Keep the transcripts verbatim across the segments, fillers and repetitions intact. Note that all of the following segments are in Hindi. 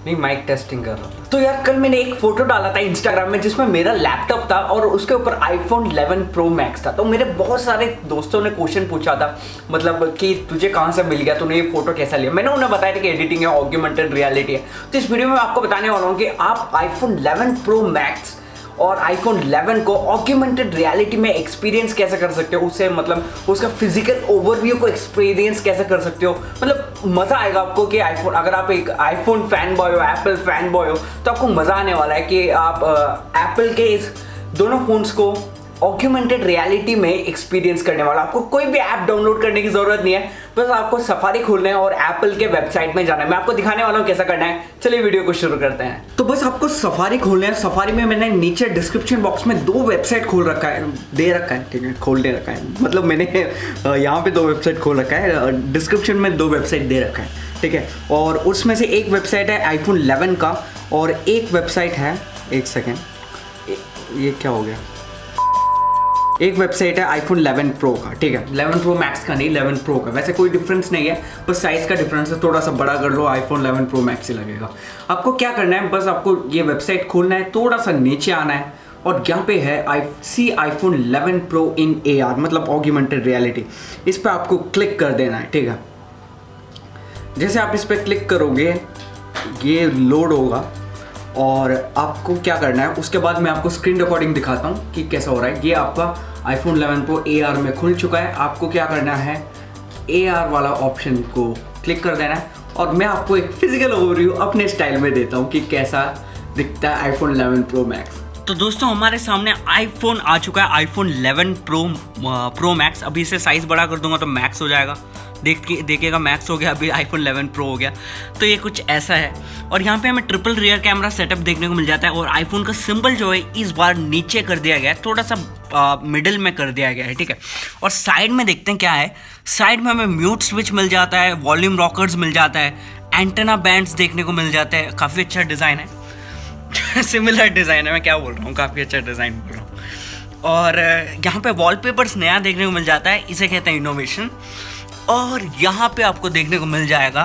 नहीं, माइक टेस्टिंग कर रहा हूँ। तो यार कल मैंने एक फोटो डाला था इंस्टाग्राम में जिसमें मेरा लैपटॉप था और उसके ऊपर आईफोन इलेवन प्रो मैक्स था। तो मेरे बहुत सारे दोस्तों ने क्वेश्चन पूछा था, मतलब कि तुझे कहाँ से मिल गया, तूने ये फोटो कैसा लिया। मैंने उन्हें बताया था कि एडिटिंग है, ऑग्यूमेंटेड रियलिटी है। तो इस वीडियो में आपको बताने वाला हूँ कि आप आईफोन इलेवन प्रो मैक्स और आईफोन इलेवन को ऑग्यूमेंटेड रियलिटी में एक्सपीरियंस कैसे कर सकते हो, उससे मतलब उसका फिजिकल ओवरव्यू को एक्सपीरियंस कैसे कर सकते हो। मतलब मज़ा आएगा आपको कि आईफोन, अगर आप एक आईफोन फैन बॉय हो, एप्पल फैन बॉय हो, तो आपको मज़ा आने वाला है कि आप एप्पल के इस दोनों फोन्स को ऑग्यूमेंटेड रियलिटी में एक्सपीरियंस करने वाला। आपको कोई भी ऐप डाउनलोड करने की जरूरत नहीं है, बस आपको सफारी खोलना है और एप्पल के वेबसाइट में जाना है। मैं आपको दिखाने वाला हूँ कैसा करना है। चलिए वीडियो को शुरू करते हैं। तो बस आपको सफारी खोलना है। सफारी में मैंने नीचे डिस्क्रिप्शन बॉक्स में दो वेबसाइट खोल रखा है, दे रखा है, ठीक है, खोल दे रखा है, मतलब मैंने यहाँ पे दो वेबसाइट खोल रखा है, डिस्क्रिप्शन में दो वेबसाइट दे रखा है, ठीक है। और उसमें से एक वेबसाइट है आईफोन इलेवन का और एक वेबसाइट है, एक सेकेंड, ये क्या हो गया, एक वेबसाइट है आईफोन इलेवन प्रो का, ठीक है, इलेवन प्रो मैक्स का नहीं, इलेवन प्रो का। वैसे कोई डिफरेंस नहीं है, बस साइज़ का डिफरेंस है, थोड़ा सा बड़ा कर लो, आईफोन इलेवन प्रो मैक्स ही लगेगा। आपको क्या करना है, बस आपको ये वेबसाइट खोलना है, थोड़ा सा नीचे आना है और यहाँ पे है I see iPhone eleven Pro in A R, मतलब ऑग्यूमेंटेड रियलिटी। इस पर आपको क्लिक कर देना है, ठीक है। जैसे आप इस पर क्लिक करोगे ये लोड होगा और आपको क्या करना है, उसके बाद मैं आपको स्क्रीन रिकॉर्डिंग दिखाता हूँ कि कैसा हो रहा है। ये आपका iPhone eleven Pro A R में खुल चुका है। आपको क्या करना है, ए आर वाला ऑप्शन को क्लिक कर देना है और मैं आपको एक फिजिकल ओवरव्यू अपने स्टाइल में देता हूँ कि कैसा दिखता है आईफोन इलेवन प्रो मैक्स। तो दोस्तों हमारे सामने आईफोन आ चुका है, iPhone eleven Pro Pro Max. अभी इसे साइज़ बड़ा कर दूंगा तो मैक्स हो जाएगा, देख के देखिएगा मैक्स हो गया, अभी आईफोन इलेवन प्रो हो गया। तो ये कुछ ऐसा है और यहाँ पे हमें ट्रिपल रियर कैमरा सेटअप देखने को मिल जाता है और आईफोन का सिंबल जो है इस बार नीचे कर दिया गया है, थोड़ा सा मिडिल में कर दिया गया है, ठीक है। और साइड में देखते हैं क्या है, साइड में हमें म्यूट स्विच मिल जाता है, वॉल्यूम रॉकर्स मिल जाता है, एंटेना बैंड्स देखने को मिल जाते हैं। काफ़ी अच्छा डिज़ाइन है सिमिलर डिज़ाइन है, मैं क्या बोल रहा हूँ, काफ़ी अच्छा डिज़ाइन बोल रहा हूँ। और यहाँ पे वॉलपेपर्स नया देखने को मिल जाता है, इसे कहते हैं इनोवेशन। और यहाँ पे आपको देखने को मिल जाएगा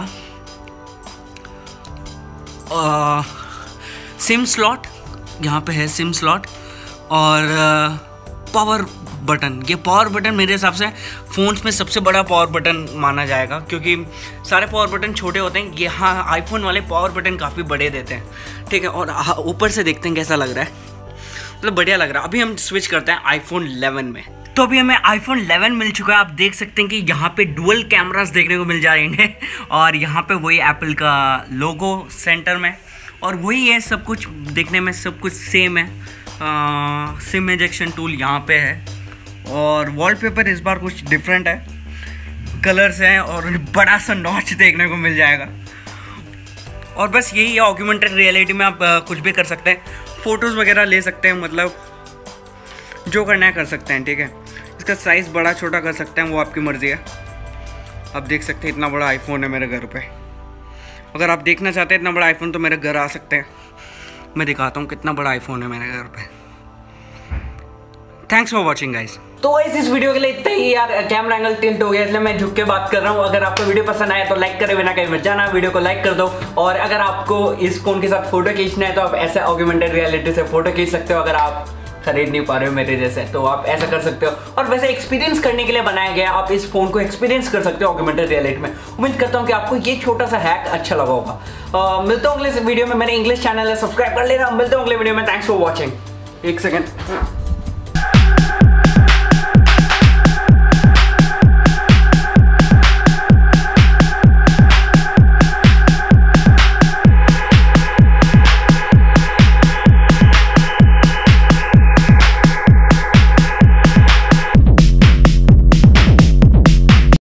आ, सिम स्लॉट, यहाँ पे है सिम स्लॉट और पावर बटन। ये पावर बटन मेरे हिसाब से फ़ोन्स में सबसे बड़ा पावर बटन माना जाएगा, क्योंकि सारे पावर बटन छोटे होते हैं, यहाँ आईफोन वाले पावर बटन काफ़ी बड़े देते हैं, ठीक है। और ऊपर से देखते हैं कैसा लग रहा है, मतलब बढ़िया लग रहा है। अभी हम स्विच करते हैं आईफोन इलेवन में। तो अभी हमें आईफोन इलेवन मिल चुका है। आप देख सकते हैं कि यहाँ पे डुअल कैमरास देखने को मिल जाएंगे और यहाँ पे वही एप्पल का लोगो सेंटर में और वही है, सब कुछ देखने में सब कुछ सेम है। सिम इजेक्शन टूल यहाँ पे है और वॉलपेपर इस बार कुछ डिफरेंट है, कलर्स हैं और बड़ा सा नॉच देखने को मिल जाएगा। और बस यही है, ऑग्यूमेंटेड रियलिटी में आप आ, कुछ भी कर सकते हैं, फ़ोटोज़ वगैरह ले सकते हैं, मतलब जो करना है कर सकते हैं, ठीक है। इसका साइज़ बड़ा छोटा कर सकते हैं, वो आपकी मर्ज़ी है। आप देख सकते हैं इतना बड़ा आईफोन है मेरे घर पे। अगर आप देखना चाहते हैं इतना बड़ा आईफोन तो मेरे घर आ सकते हैं, मैं दिखाता हूँ कितना बड़ा आईफोन है मेरे घर पे। Thanks for watching guys. तो गाइस इस वीडियो के लिए इतना ही यार, कैमरा एंगल टिल्ट हो गया इसलिए मैं झुक के बात कर रहा हूँ। अगर आपको वीडियो पसंद आया तो लाइक करे बिना कहीं मत जाना, वीडियो को लाइक कर दो। और अगर आपको इस फोन के साथ फोटो खींचना है तो आप ऐसे ऑग्यूमेंटेड रियलिटी से फोटो खींच सकते हो। अगर आप खरीद नहीं पा रहे हो मेरे जैसे तो आप ऐसा कर सकते हो। और वैसे एक्सपीरियंस करने के लिए बनाया गया, आप इस फोन को एक्सपीरियंस कर सकते हो ऑग्यूमेंटेड रियलिटी में। उम्मीद करता हूँ कि आपको ये छोटा सा हैक अच्छा लगा होगा। मिलता हूँ अगले वीडियो में, मेरे इंग्लिश चैनल है, सब्सक्राइब कर लेना। मिलता हूँ अगले वीडियो में, थैंक्स फॉर वॉचिंग। एक सेकेंड।